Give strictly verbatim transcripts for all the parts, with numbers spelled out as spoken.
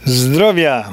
Zdrowia,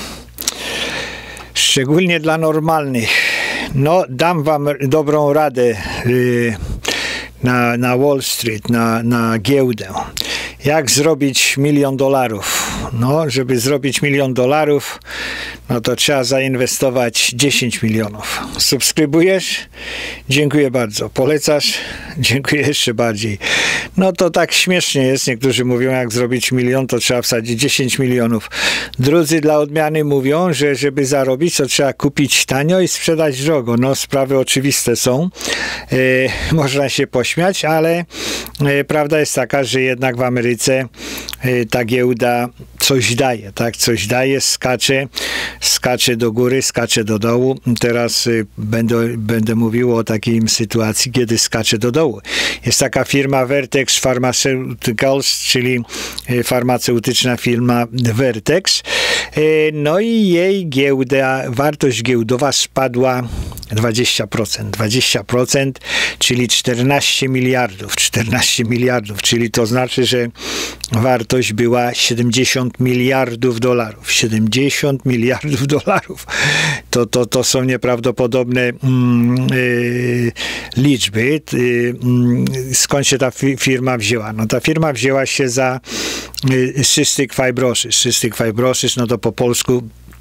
szczególnie dla normalnych. No, dam wam dobrą radę yy, na, na Wall Street, na, na giełdę. Jak zrobić milion dolarów? No, żeby zrobić milion dolarów, no to trzeba zainwestować dziesięć milionów. Subskrybujesz? Dziękuję bardzo. Polecasz? Dziękuję jeszcze bardziej. No to tak śmiesznie jest. Niektórzy mówią, jak zrobić milion, to trzeba wsadzić dziesięć milionów. Drudzy dla odmiany mówią, że żeby zarobić, to trzeba kupić tanio i sprzedać drogo. No, sprawy oczywiste są. E, można się pośmiać, ale e, prawda jest taka, że jednak w Ameryce e, ta giełda coś daje, tak? Coś daje, skacze, skacze do góry, skacze do dołu. Teraz y, będę, będę mówił o takiej sytuacji, kiedy skacze do dołu. Jest taka firma Vertex Pharmaceuticals, czyli y, farmaceutyczna firma Vertex. Y, no i jej giełda, wartość giełdowa spadła dwadzieścia procent. dwadzieścia procent, czyli czternaście miliardów. czternaście miliardów, czyli to znaczy, że wartość była siedemdziesiąt miliardów dolarów. siedemdziesiąt miliardów dolarów. To, to, to są nieprawdopodobne mm, y, liczby. Y, y, skąd się ta fi firma wzięła? No ta firma wzięła się za y, cystic fibrosis. Cystic fibrosis, no to po polsku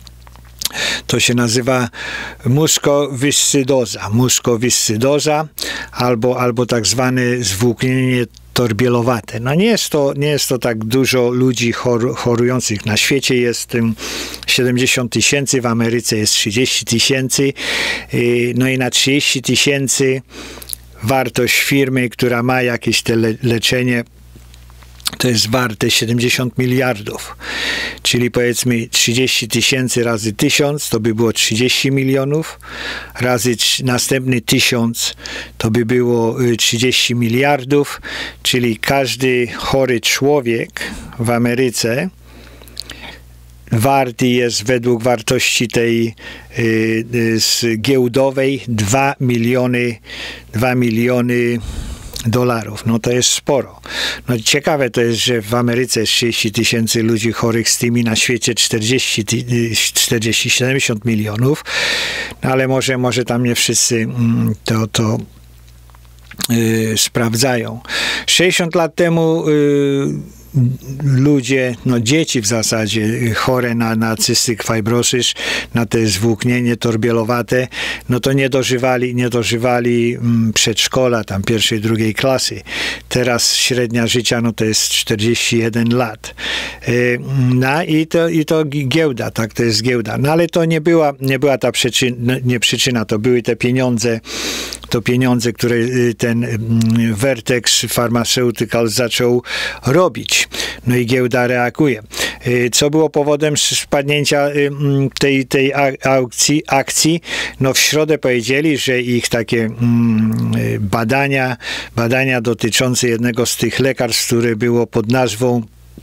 to się nazywa mukowiscydoza. Mukowiscydoza albo, albo tak zwane zwłóknienie torbielowate. No nie jest to, nie jest to tak dużo ludzi chor, chorujących. Na świecie jest siedemdziesiąt tysięcy, w Ameryce jest trzydzieści tysięcy. No i na trzydzieści tysięcy wartość firmy, która ma jakieś te le leczenie, to jest warte siedemdziesiąt miliardów. Czyli powiedzmy trzydzieści tysięcy razy tysiąc, to by było trzydzieści milionów. Razy następny tysiąc, to by było trzydzieści miliardów. Czyli każdy chory człowiek w Ameryce warty jest według wartości tej y, y, giełdowej dwa miliony, dwa miliony dolarów. No to jest sporo. No ciekawe to jest, że w Ameryce jest trzydzieści tysięcy ludzi chorych z tymi, na świecie czterdzieści, czterdzieści, siedemdziesiąt milionów, no ale może, może tam nie wszyscy to, to yy, sprawdzają. sześćdziesiąt lat temu yy, ludzie, no dzieci w zasadzie chore na, na cystic fibrosis, na te zwłóknienie torbielowate, no to nie dożywali, nie dożywali przedszkola, tam pierwszej, drugiej klasy. Teraz średnia życia, no to jest czterdzieści jeden lat. No i to, i to giełda, tak, to jest giełda. No ale to nie była, nie była ta przyczyna, nie przyczyna, to były te pieniądze, to pieniądze, które ten Vertex Pharmaceuticals zaczął robić. No i giełda reaguje. Co było powodem spadnięcia tej, tej aukcji, akcji? No w środę powiedzieli, że ich takie badania, badania dotyczące jednego z tych lekarstw, które było pod nazwą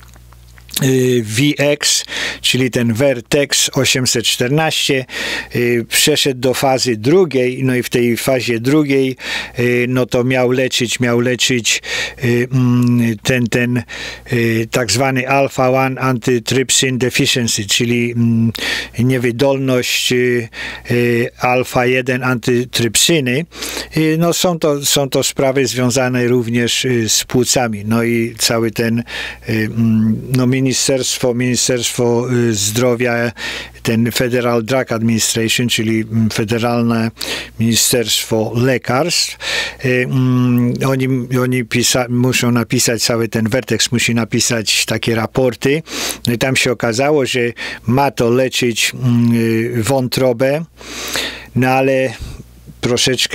V X, czyli ten Vertex osiemset czternaście, przeszedł do fazy drugiej, no i w tej fazie drugiej, no to miał leczyć, miał leczyć ten, ten tak zwany alpha jeden antitrypsin deficiency, czyli niewydolność alfa jeden antytrypsyny. No są to, są to sprawy związane również z płucami, no i cały ten no Ministerstwo, Ministerstwo Zdrowia, ten Federal Drug Administration, czyli Federalne Ministerstwo Lekarstw, oni, oni pisa, muszą napisać, cały ten Vertex musi napisać takie raporty. No i tam się okazało, że ma to leczyć wątrobę, no ale troszeczkę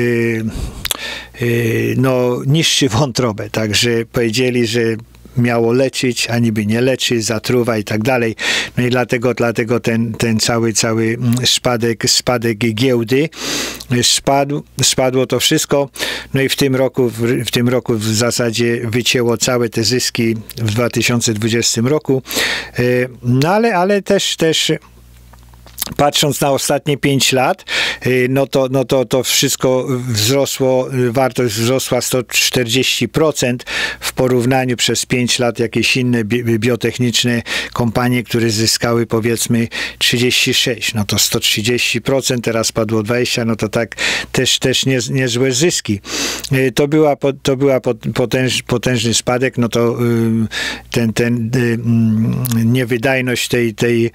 no, niszczy wątrobę, także powiedzieli, że miało leczyć, a niby nie leczy, zatruwa i tak dalej. No i dlatego, dlatego ten, ten cały, cały spadek, spadek giełdy spadł, spadło to wszystko. No i w tym roku, w, w tym roku w zasadzie wycięło całe te zyski w dwa tysiące dwudziestym roku. No ale, ale też, też patrząc na ostatnie pięć lat, no to, no to, to wszystko wzrosło, wartość wzrosła sto czterdzieści procent w porównaniu przez pięć lat jakieś inne bi biotechniczne kompanie, które zyskały powiedzmy trzydzieści sześć, no to sto trzydzieści procent, teraz padło dwadzieścia procent, no to tak też, też nie, niezłe zyski. To była, to była potęż, potężny spadek, no to ten, ten niewydajność tej, tej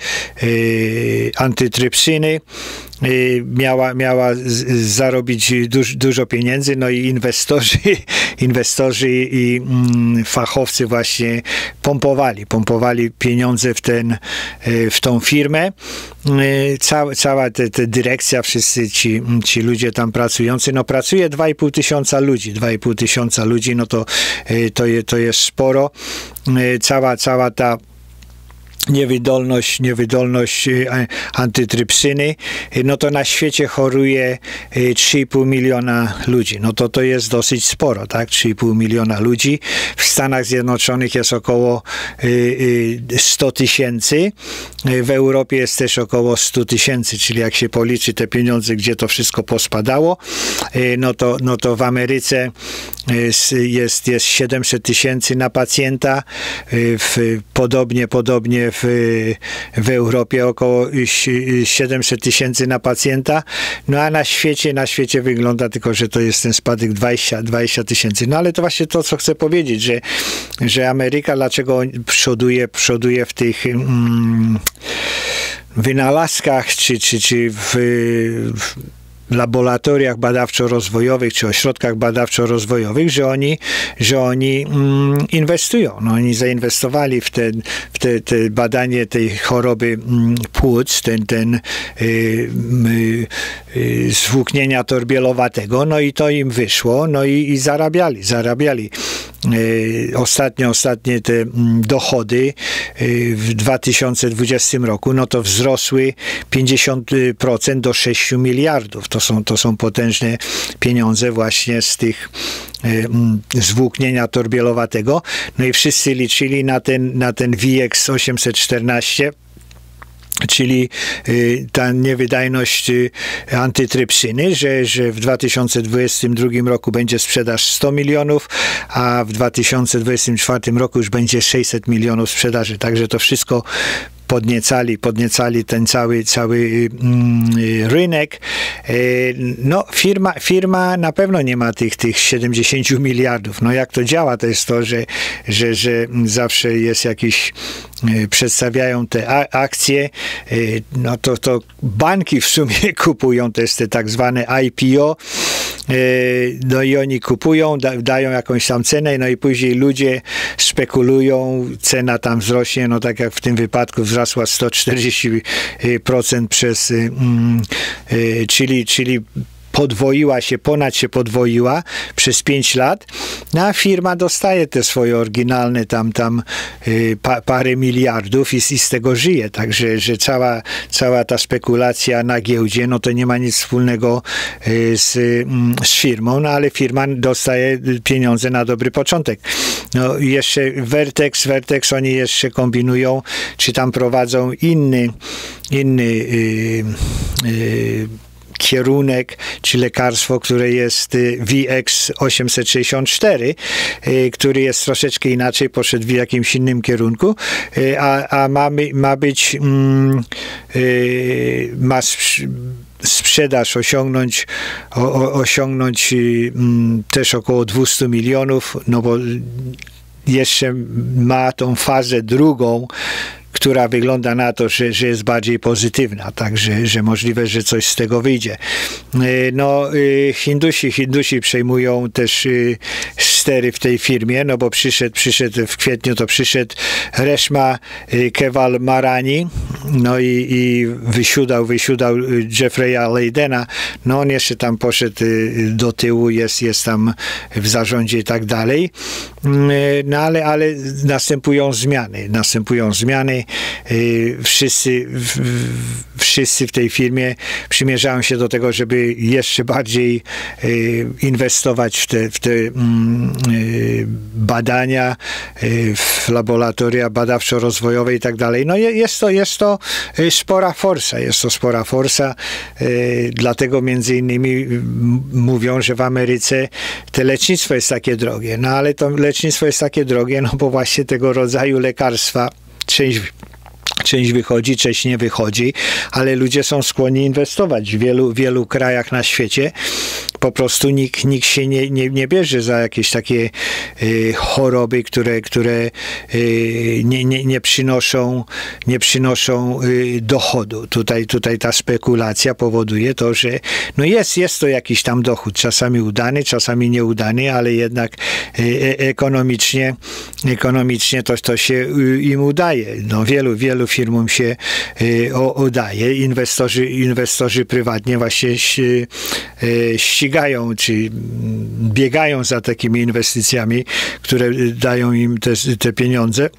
antytrypsyny miała, miała zarobić duż, dużo pieniędzy, no i inwestorzy, inwestorzy i mm, fachowcy właśnie pompowali, pompowali pieniądze w, ten, w tą firmę. Cała, cała ta dyrekcja, wszyscy ci, ci ludzie tam pracujący, no pracuje dwa i pół tysiąca ludzi, dwa i pół tysiąca ludzi, no to, to, je, to jest sporo. Cała, cała ta niewydolność, niewydolność antytrypsyny, no to na świecie choruje trzy i pół miliona ludzi. No to to jest dosyć sporo, tak? trzy i pół miliona ludzi. W Stanach Zjednoczonych jest około sto tysięcy. W Europie jest też około sto tysięcy, czyli jak się policzy te pieniądze, gdzie to wszystko pospadało, no to, no to w Ameryce jest, jest siedemset tysięcy na pacjenta, w, podobnie, podobnie w, w Europie około siedemset tysięcy na pacjenta, no a na świecie, na świecie wygląda tylko, że to jest ten spadek dwadzieścia tysięcy. No ale to właśnie to, co chcę powiedzieć, że, że Ameryka, dlaczego przoduje, przoduje w tych mm, wynalazkach, czy, czy, czy w, w laboratoriach badawczo-rozwojowych, czy ośrodkach badawczo-rozwojowych, że oni, że oni mm, inwestują. No, oni zainwestowali w, ten, w te, te badanie tej choroby mm, płuc, ten, ten y, y, y, zwłóknienia torbielowatego, no i to im wyszło, no i, i zarabiali, zarabiali. Y, ostatnio, ostatnie te mm, dochody y, w dwa tysiące dwudziestym roku, no to wzrosły pięćdziesiąt procent do sześciu miliardów. To są, to są potężne pieniądze właśnie z tych y, zwłóknienia torbielowatego. No i wszyscy liczyli na ten, na ten V X osiemset czternaście, czyli y, ta niewydajność y, antytrypsyny, że, że w dwa tysiące dwudziestym drugim roku będzie sprzedaż sto milionów, a w dwa tysiące dwudziestym czwartym roku już będzie sześćset milionów sprzedaży. Także to wszystko podniecali, podniecali ten cały, cały mm, rynek. E, no, firma, firma na pewno nie ma tych, tych siedemdziesiąt miliardów. No, jak to działa, to jest to, że, że, że zawsze jest jakiś, e, przedstawiają te a, akcje, e, no to, to banki w sumie kupują, to jest te tak zwane I P O, e, no i oni kupują, da, dają jakąś tam cenę, no i później ludzie spekulują, cena tam wzrośnie, no tak jak w tym wypadku wzrosła sto czterdzieści procent przez, czyli, czyli podwoiła się, ponad się podwoiła przez pięć lat, no a firma dostaje te swoje oryginalne tam, tam pa, parę miliardów i, i z tego żyje. Także, że cała, cała ta spekulacja na giełdzie, no to nie ma nic wspólnego z, z firmą, no ale firma dostaje pieniądze na dobry początek. No jeszcze Vertex, Vertex oni jeszcze kombinują, czy tam prowadzą inny, inny yy, yy, kierunek, czy lekarstwo, które jest V X osiemset sześćdziesiąt cztery, który jest troszeczkę inaczej, poszedł w jakimś innym kierunku, a, a ma, ma być mm, ma sprzedaż osiągnąć, o, osiągnąć mm, też około dwieście milionów, no bo jeszcze ma tą fazę drugą, która wygląda na to, że, że jest bardziej pozytywna, także że możliwe, że coś z tego wyjdzie. No, Hindusi, Hindusi przejmują też stery w tej firmie, no bo przyszedł, przyszedł w kwietniu, to przyszedł Reshma Kewal Marani, no i, i wysiudał, wysiudał Jeffrey'a Leydena, no on jeszcze tam poszedł do tyłu, jest, jest tam w zarządzie i tak dalej, no ale, ale następują zmiany, następują zmiany, wszyscy, wszyscy w tej firmie przymierzają się do tego, żeby jeszcze bardziej inwestować w te, w te badania w laboratoria badawczo-rozwojowe i tak dalej. No jest to, jest to spora forsa, jest to spora forsa, dlatego między innymi mówią, że w Ameryce te lecznictwo jest takie drogie. No ale to lecznictwo jest takie drogie, no bo właśnie tego rodzaju lekarstwa część Część wychodzi, część nie wychodzi, ale ludzie są skłonni inwestować w wielu, wielu krajach na świecie. Po prostu nikt, nikt się nie, nie, nie bierze za jakieś takie y, choroby, które, które y, nie, nie, nie przynoszą, nie przynoszą y, dochodu. Tutaj, tutaj ta spekulacja powoduje to, że no jest, jest to jakiś tam dochód, czasami udany, czasami nieudany, ale jednak y, ekonomicznie, ekonomicznie to, to się y, im udaje. No wielu, wielu firmom się y, o, udaje. Inwestorzy, inwestorzy prywatnie właśnie y, y, ścigają, czy biegają za takimi inwestycjami, które dają im te, te pieniądze.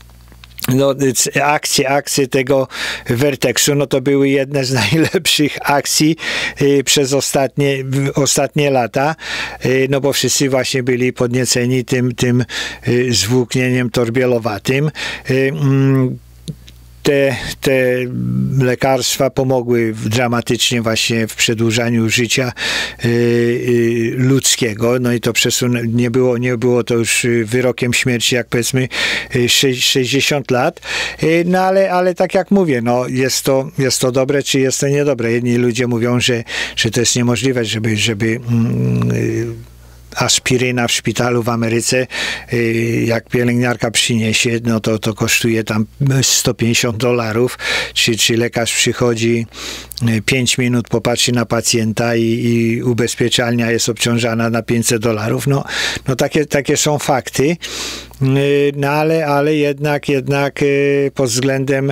No, akcje, akcje tego Vertexu, no to były jedne z najlepszych akcji y, przez ostatnie, ostatnie lata, y, no bo wszyscy właśnie byli podnieceni tym, tym y, zwłóknieniem torbielowatym. Y, mm, Te, te lekarstwa pomogły dramatycznie właśnie w przedłużaniu życia y, y, ludzkiego. No i to przesun- nie było, nie było to już wyrokiem śmierci, jak powiedzmy y, sześćdziesiąt lat. Y, no ale, ale tak jak mówię, no jest to, jest to dobre, czy jest to niedobre. Jedni ludzie mówią, że, że to jest niemożliwe, żeby, żeby mm, y, aspiryna w szpitalu w Ameryce, jak pielęgniarka przyniesie, no to, to kosztuje tam sto pięćdziesiąt dolarów, czy, czy lekarz przychodzi pięć minut, popatrzy na pacjenta i, i ubezpieczalnia jest obciążana na pięćset dolarów. No, no takie, takie są fakty. No ale, ale jednak, jednak pod względem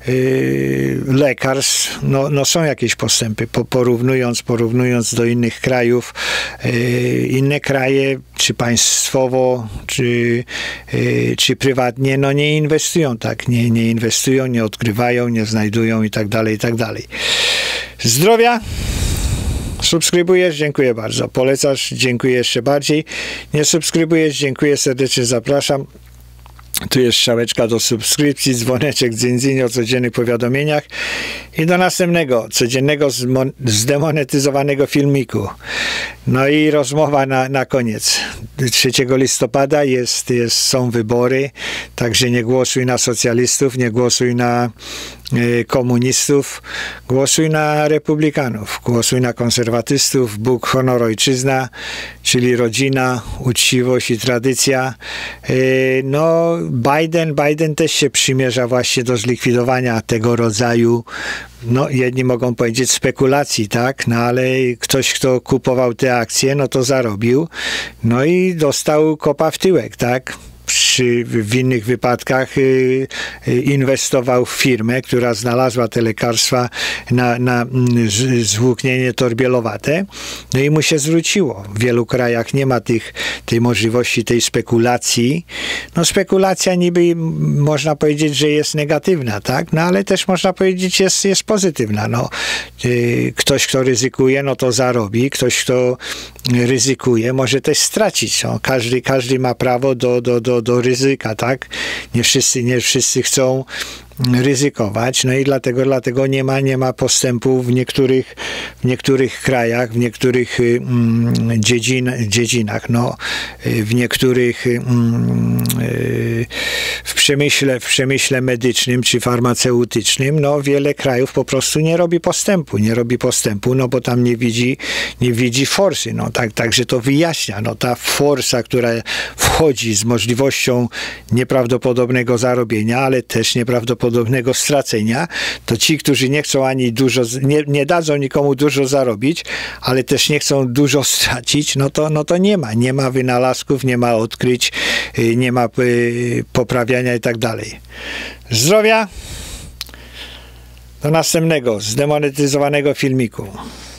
lekarstw no, no są jakieś postępy. Po, porównując, porównując do innych krajów, inne kraje, czy państwowo, czy, czy prywatnie, no nie inwestują tak, nie, nie inwestują, nie odkrywają, nie znajdują i tak dalej, i tak dalej. Zdrowia! Subskrybujesz? Dziękuję bardzo. Polecasz? Dziękuję jeszcze bardziej. Nie subskrybujesz? Dziękuję serdecznie, zapraszam. Tu jest strzałeczka do subskrypcji, dzwoneczek, dzyndzyn o codziennych powiadomieniach i do następnego, codziennego zdemonetyzowanego filmiku. No i rozmowa na, na koniec. trzeciego listopada jest, jest, są wybory, także nie głosuj na socjalistów, nie głosuj na y, komunistów, głosuj na republikanów, głosuj na konserwatystów, Bóg, honor, ojczyzna, czyli rodzina, uczciwość i tradycja. Y, no Biden, Biden też się przymierza właśnie do zlikwidowania tego rodzaju, no jedni mogą powiedzieć spekulacji, tak, no ale ktoś, kto kupował te akcje, no to zarobił, no i dostał kopa w tyłek, tak. Przy, w innych wypadkach y, y, inwestował w firmę, która znalazła te lekarstwa na, na z, zwłóknienie torbielowate, no i mu się zwróciło. W wielu krajach nie ma tych, tej możliwości, tej spekulacji. No spekulacja niby można powiedzieć, że jest negatywna, tak? No ale też można powiedzieć, jest, jest pozytywna. No, y, ktoś, kto ryzykuje, no to zarobi. Ktoś, kto ryzykuje, może też stracić. No, każdy, każdy ma prawo do, do, do do ryzyka, tak? Nie wszyscy, nie wszyscy chcą ryzykować, no i dlatego, dlatego nie ma, nie ma postępu w niektórych, w niektórych krajach, w niektórych mm, dziedzin, dziedzinach, no, w niektórych mm, w przemyśle, w przemyśle medycznym czy farmaceutycznym, no wiele krajów po prostu nie robi postępu, nie robi postępu, no bo tam nie widzi, nie widzi forsy, no tak, także to wyjaśnia, no ta forsa, która wchodzi z możliwością nieprawdopodobnego zarobienia, ale też nieprawdopodobnego podobnego stracenia, to ci, którzy nie chcą ani dużo, nie, nie dadzą nikomu dużo zarobić, ale też nie chcą dużo stracić, no to, no to nie ma. Nie ma wynalazków, nie ma odkryć, nie ma y, poprawiania i tak dalej. Zdrowia! Do następnego zdemonetyzowanego filmiku.